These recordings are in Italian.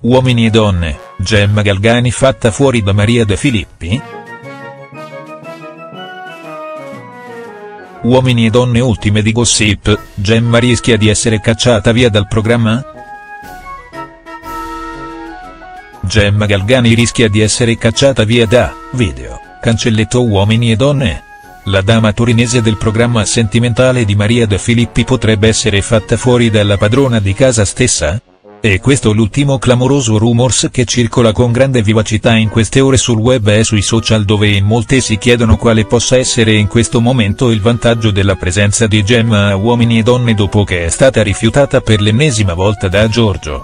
Uomini e donne, Gemma Galgani fatta fuori da Maria De Filippi?. Uomini e donne ultime di Gossip, Gemma rischia di essere cacciata via dal programma?. Gemma Galgani rischia di essere cacciata via da Video, cancelletto Uomini e donne?. La dama torinese del programma sentimentale di Maria De Filippi potrebbe essere fatta fuori dalla padrona di casa stessa?. È questo l'ultimo clamoroso rumors che circola con grande vivacità in queste ore sul web e sui social, dove in molti si chiedono quale possa essere in questo momento il vantaggio della presenza di Gemma a Uomini e donne dopo che è stata rifiutata per l'ennesima volta da Giorgio.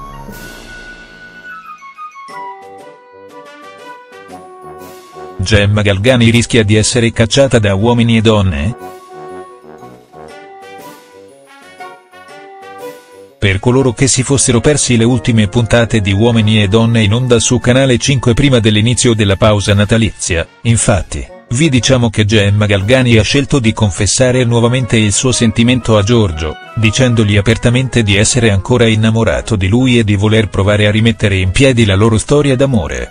Gemma Galgani rischia di essere cacciata da Uomini e donne?. Per coloro che si fossero persi le ultime puntate di Uomini e donne in onda su Canale 5 prima dell'inizio della pausa natalizia, infatti, vi diciamo che Gemma Galgani ha scelto di confessare nuovamente il suo sentimento a Giorgio, dicendogli apertamente di essere ancora innamorato di lui e di voler provare a rimettere in piedi la loro storia d'amore.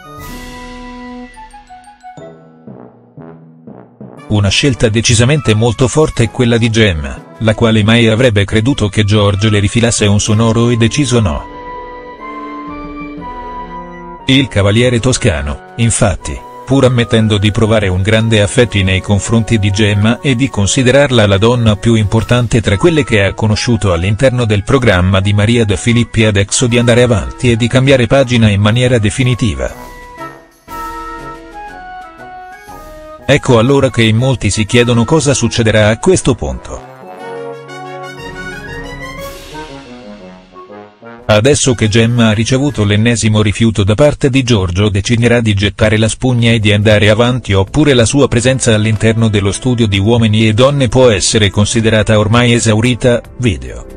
Una scelta decisamente molto forte è quella di Gemma, la quale mai avrebbe creduto che Giorgio le rifilasse un sonoro e deciso no. Il cavaliere toscano, infatti, pur ammettendo di provare un grande affetto nei confronti di Gemma e di considerarla la donna più importante tra quelle che ha conosciuto all'interno del programma di Maria De Filippi, ha deciso di andare avanti e di cambiare pagina in maniera definitiva. Ecco allora che in molti si chiedono cosa succederà a questo punto. Adesso che Gemma ha ricevuto l'ennesimo rifiuto da parte di Giorgio, deciderà di gettare la spugna e di andare avanti, oppure la sua presenza all'interno dello studio di Uomini e donne può essere considerata ormai esaurita. Video.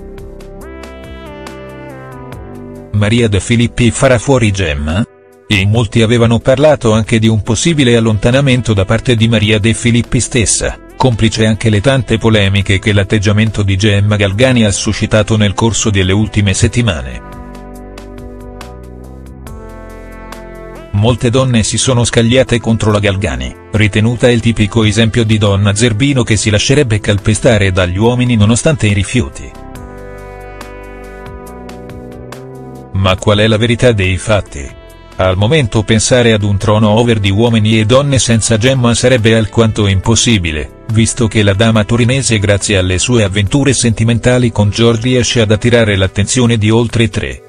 Maria De Filippi farà fuori Gemma?. In molti avevano parlato anche di un possibile allontanamento da parte di Maria De Filippi stessa, complice anche le tante polemiche che l'atteggiamento di Gemma Galgani ha suscitato nel corso delle ultime settimane. Molte donne si sono scagliate contro la Galgani, ritenuta il tipico esempio di donna zerbino che si lascerebbe calpestare dagli uomini nonostante i rifiuti. Ma qual è la verità dei fatti? Al momento pensare ad un turnover di Uomini e donne senza Gemma sarebbe alquanto impossibile, visto che la dama torinese, grazie alle sue avventure sentimentali con Giorgio, riesce ad attirare l'attenzione di oltre 3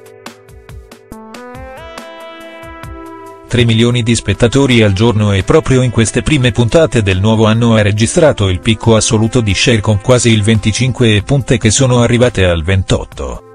milioni di spettatori al giorno, e proprio in queste prime puntate del nuovo anno ha registrato il picco assoluto di share con quasi il 25 punte che sono arrivate al 28.